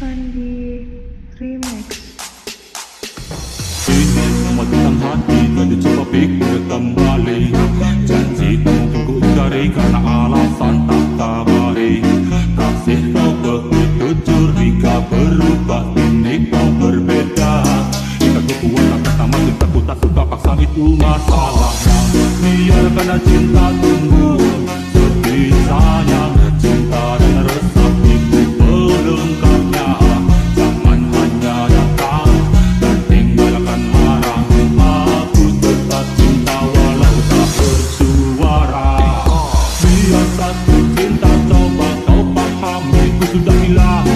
Fandi Remix. Ini semua tentang hati, tadi coba pikir kembali. Janji tak mungkin ku ingkari karena alasan tak kabari. Kasih kau begitu curiga, berubah kini kau berbeda. Jika ku kuat tak pertama cintaku tak suka paksa, itu masalahnya. Biarkan cinta tumbuh sebisanya, cinta dan resah itu pelengkapnya. Jangan hanya datang dan tinggalkan marah. Aku tetap cinta walau tak bersuara. Biar satu cinta coba kau pahami, ku sudah hilang